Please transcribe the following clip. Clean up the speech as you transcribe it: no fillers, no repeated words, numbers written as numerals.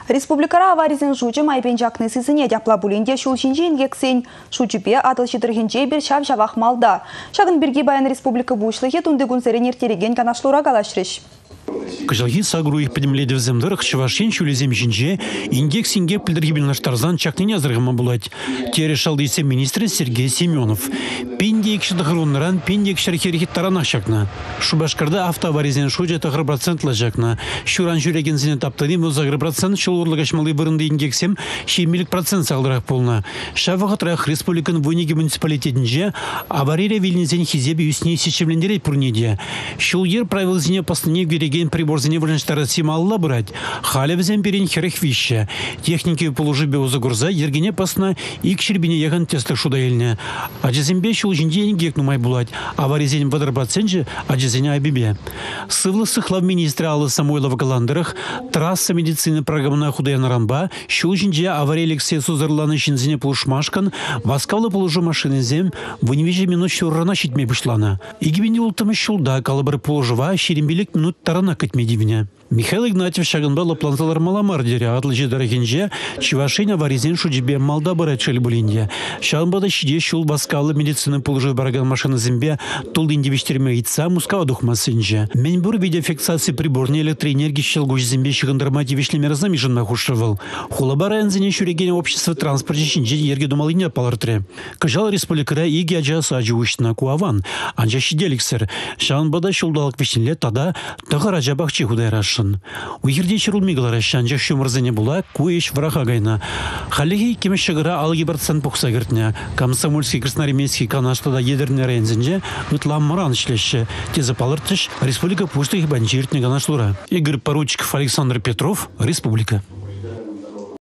Республикара аваризен жучы майпен жақны сызыне дяпла бұлінде шулшинже ингексен шучупе атыл шытырхинже бір шап жавақ малда. Шағын бірге баян республика бұшлығы тұнды күнсерен ертереген канашлура галашрыш. Кыжалги сагру их подемледи в земдырах чевашин чулезем жинже индекс инге пильдергибельнаштарзан чакныне азыргыма булать. Те решал дейсе министр Сергей Семенов. Пиндек шыдығыруныран пиндек шархерхит таранах чакна. Шубашкарда автоаваризен шуджа тахыр процент лажакна. Шуран жүреген зене таптадим узагры процент шулурлыгашмалы бұрынды индексем 70% сағылырақ болна. Шавағытрах республикан войниги муниципалитетінже авария вильнезен хизебе юсне сечевлендерет пурнеде. Шул ер правил зене послане береген прибор зене выльныштары сималла брать. Халевзен перен херых вище. Техники положи беузагурза ергене пасна и к щербине яган тесты шудаильне. Аджезембе шул жинде ингекну май булать. Аваризен вадрабаценже аджезене айбибе. Сывлы сыхлав министра Аллы Самойлова Галандырах трасса медицины программна худая нарамба шул жинде авария сесу зарланы шинзене полушмашкан васкавлы положу машины зем выневеже минут шуррана щитме бышлана. Игибенде ултымы шулда калабыр положува щерембелек минут тарана катмедивня. Михаил Игнатьев шагынбала планталар маламардере атлыжи дорогинже чевашин аваризен шуджибе малда барачали булинде. Шагынбада щиде шул баскалы медицины положу бараган машины зембе тулдинде виштерме яйца мускава духмасынже. Менбур видеофиксации приборной электроэнергии щелгуш зембе шагындармати вишлемер замижен нахушевал. Хулабара энзене шурегене общества транспорте шинже ерге думалине палартре. Кажал республикара иги аджаса аджиушна куаван. Анжа щиделиксер. Шагынбада шулдалык вишнеле тада тағаража бахчи худайраш. Уйерде чирулмигалар шанжа шумырзене була куеш враха гайна. Халлиги кемешшагыра алги барцан пухса гертня. Комсомольский красноармейский канаштада ядерный рейнзенже утлам маран шлеше. Тезе палыртыш республика пушты их банчиртне ганашлура. Игорь Поручиков, Александр Петров, Республика.